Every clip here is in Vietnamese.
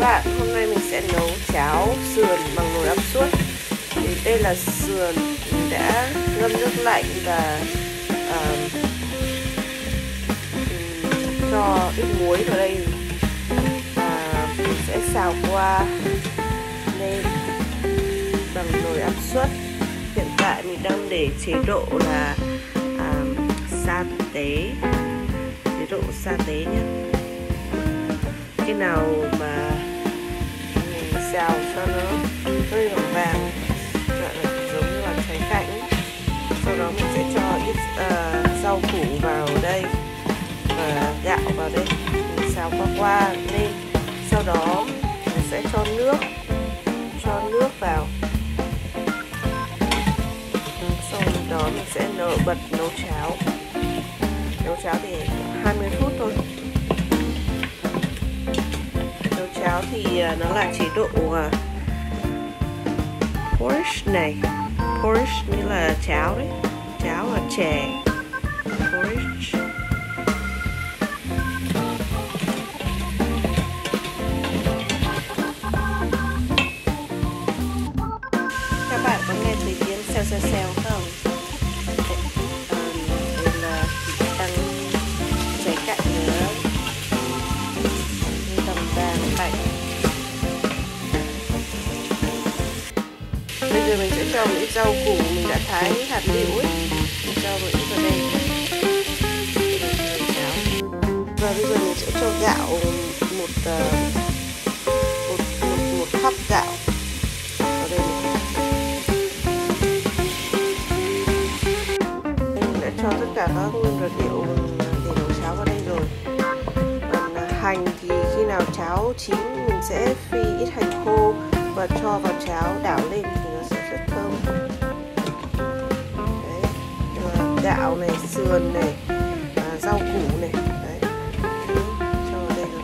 bạn, hôm nay mình sẽ nấu cháo sườn bằng nồi áp suất. Thì đây là sườn mình đã ngâm nước lạnh và cho ít muối vào đây và mình sẽ xào qua lên bằng nồi áp suất. Hiện tại mình đang để chế độ là sa tế, chế độ sa tế nhé. Khi nào mà mình xào cho nó hơi vàng vàng, giống như là trái cạnh, sau đó mình sẽ cho ít rau củ vào đây và gạo vào đây, mình xào qua lên. Sau đó mình sẽ cho nước vào. Sau đó mình sẽ bật nấu cháo. Nấu cháo thì 20 phút thôi. Nấu cháo thì nó là chế độ porridge này. Porridge như là cháo đấy, cháo và chè. Porridge. Các bạn có nghe thấy tiếng xèo không? Đây là tăng trái cạnh nữa, tầm vàng cạnh. Bây giờ mình sẽ cho những rau củ mình đã thái hạt lựu ấy, mình cho vào đây. Và bây giờ mình sẽ cho gạo một cup gạo vào đây. Mình đã cho tất cả các nguyên vật liệu để nấu cháo vào đây rồi. Còn hành thì khi nào cháo chín mình sẽ phi ít hành khô và cho vào cháo đảo lên thì nó sẽ rất thơm. Đấy, gạo này, sườn này, rau củ này. Đấy, cho vào đây rồi.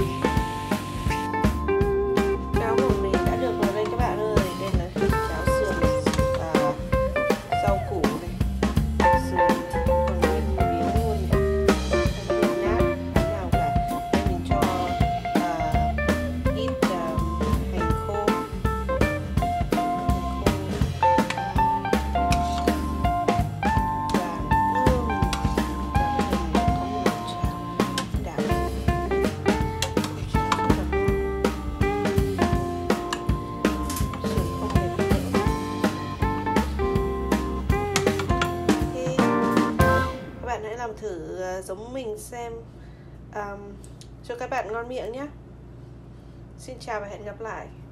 Cháo của mình đã được vào đây các bạn ơi. Đây là cháo sườn và rau củ này. Sườn còn nguyên miếng luôn, không bị nát thế nào cả. Đây mình cho ít hành khô. Hãy làm thử giống mình xem, cho các bạn ngon miệng nhé. Xin chào và hẹn gặp lại.